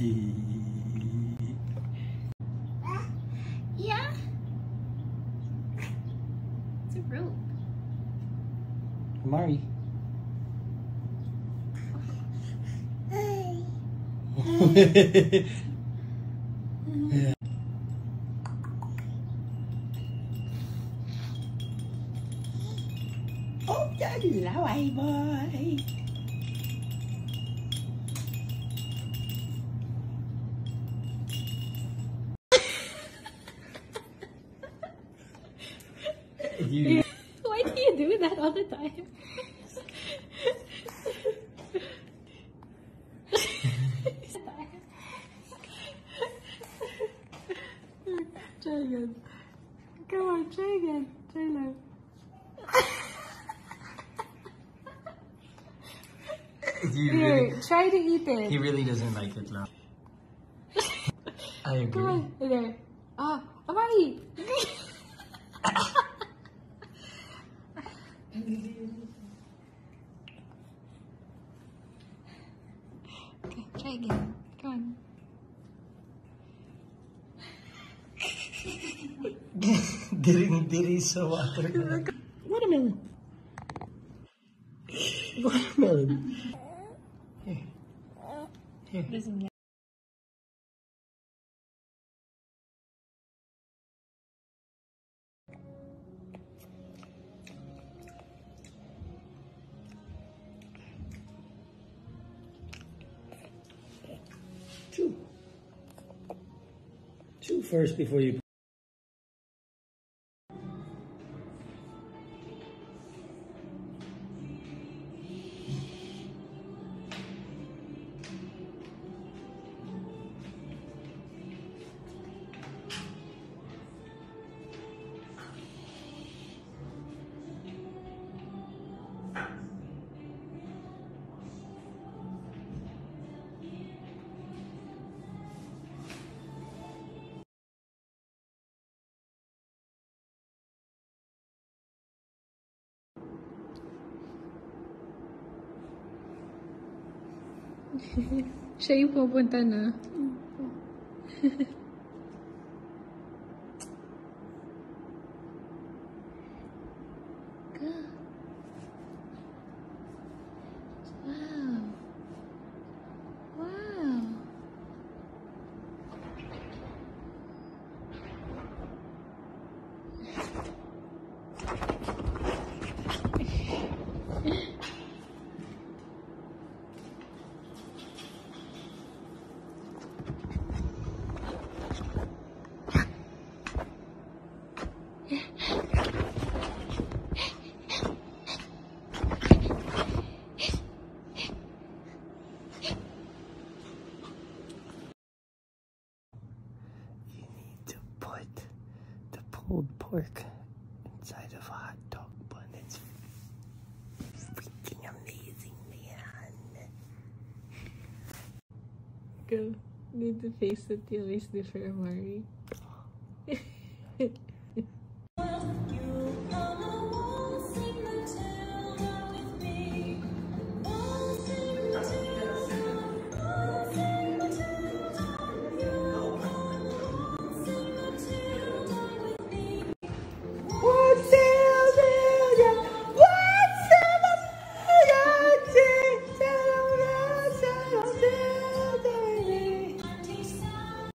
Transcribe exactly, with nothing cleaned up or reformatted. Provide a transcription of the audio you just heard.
Yeah. It's a rope. Mari. Yeah. Oh, hello, hey boy. You. Why do you do that all the time? Try again. Come on, try again. Try now. You Here, really, try to eat it. he really doesn't like it now. I agree. Come on, there. Ah, Amari. Okay, try again. Come on. Diri, diri sa water. Watermelon. Watermelon. Here. Here. Chew. Chew first before you. Siya yung pupunta na. Go. Wow. Wow. Pulled pork inside of a hot dog bun. It's freaking amazing, man. Go. Need the face that you always do for Amari.